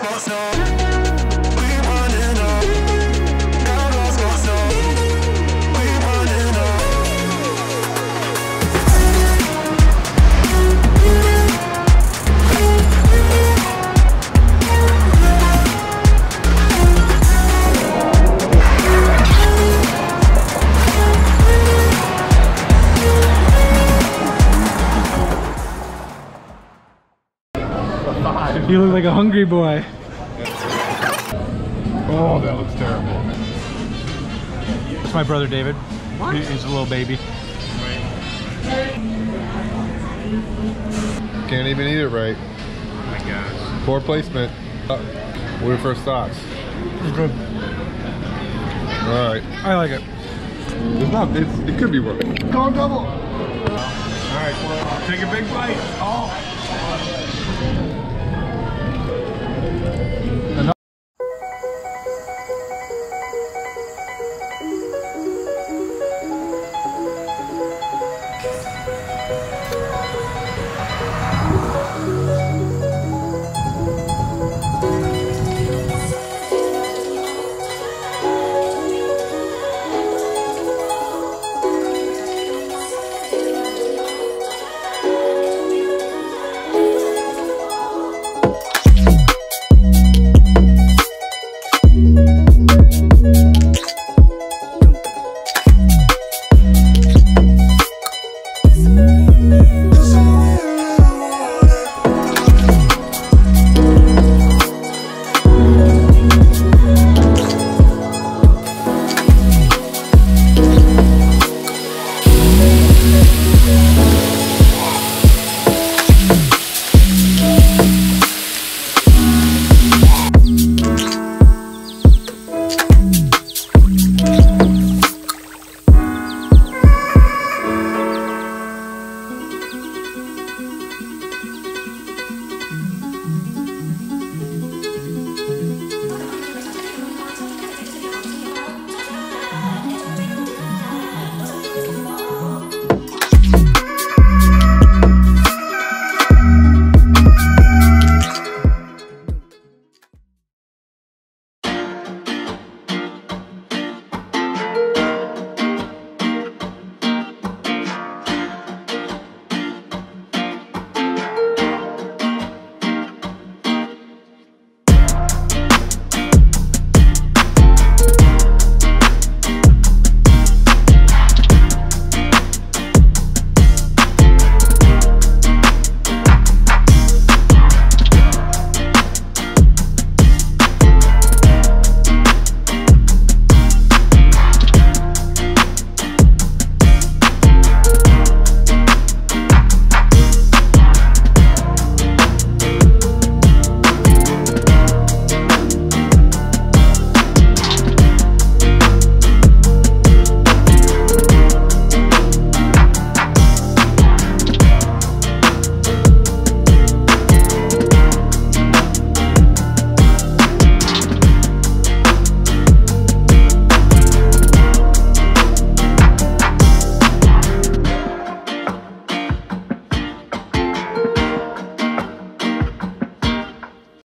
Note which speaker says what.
Speaker 1: You look like a hungry boy.
Speaker 2: Oh, that looks terrible.
Speaker 1: It's my brother David. What? He's a little baby.
Speaker 2: Can't even eat it right.
Speaker 3: Oh my gosh.
Speaker 2: Poor placement. What are your first thoughts?
Speaker 1: It's good.
Speaker 2: Alright.
Speaker 1: I like it.
Speaker 2: It's not, it could be worse. Go double!
Speaker 3: Alright, well, take a big bite. Oh!